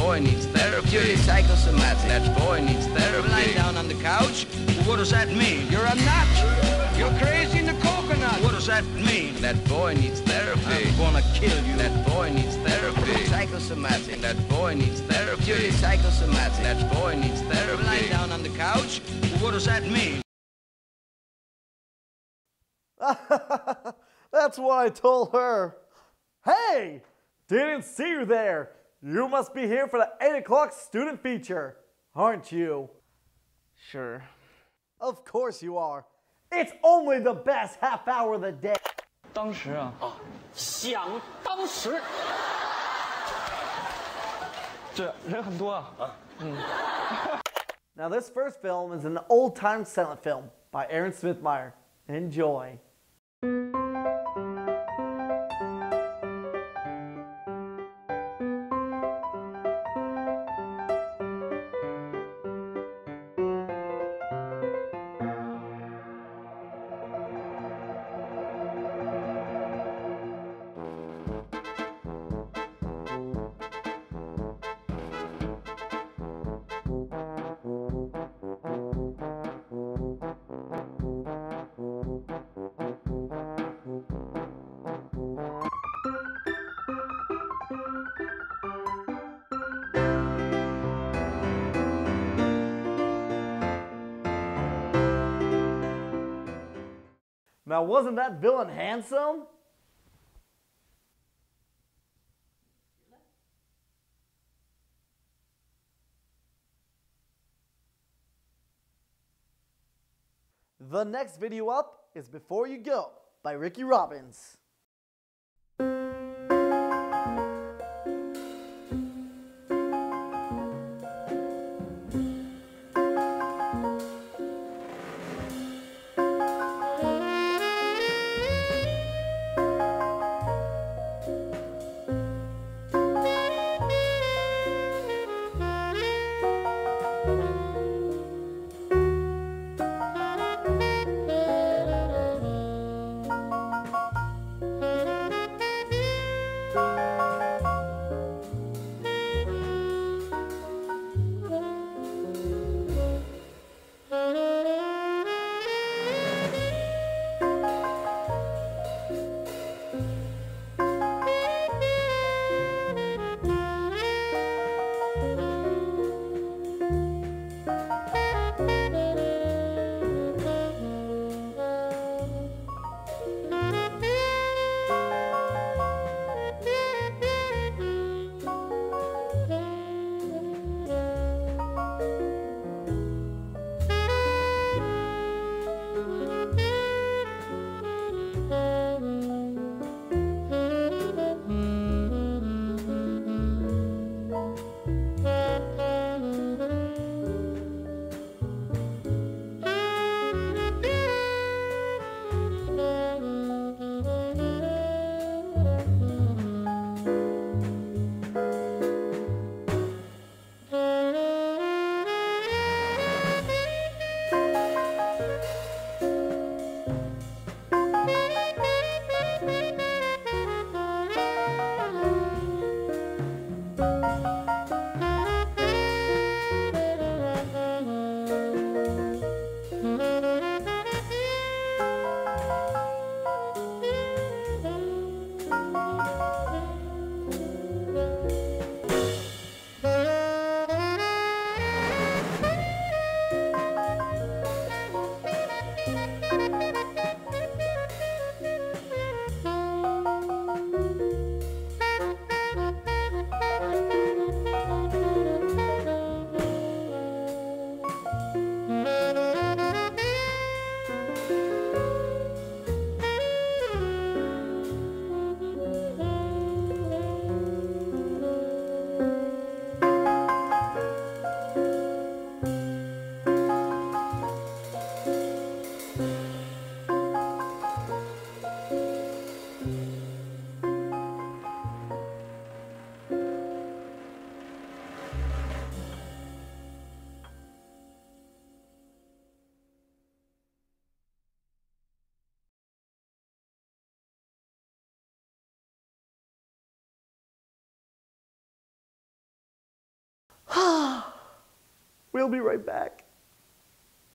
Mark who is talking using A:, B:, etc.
A: boy needs therapy.
B: Purely psychosomatic.
A: That boy needs therapy.
B: Lying down on the couch.
C: What does that mean?
B: You're a nut. You're crazy in the coconut.
C: What does that mean?
A: That boy needs therapy.
C: I'm gonna kill you.
A: That boy needs therapy.
B: Psychosomatic.
A: That boy needs therapy.
B: Purely psychosomatic.
A: That boy needs therapy.
B: Lying down on the couch.
C: What does that mean?
D: That's why I told her. Hey! Didn't see you there. You must be here for the 8 o'clock student feature, aren't you?
B: Sure.
D: Of course you are. It's only the best half hour of the day.
E: 当时啊，想当时，这人很多啊。
D: Now this first film is an old-time silent film by Aaron Smith Meyer. Enjoy. Now wasn't that villain handsome? The next video up is Before You Go by Ricky Robbins. We'll be right back.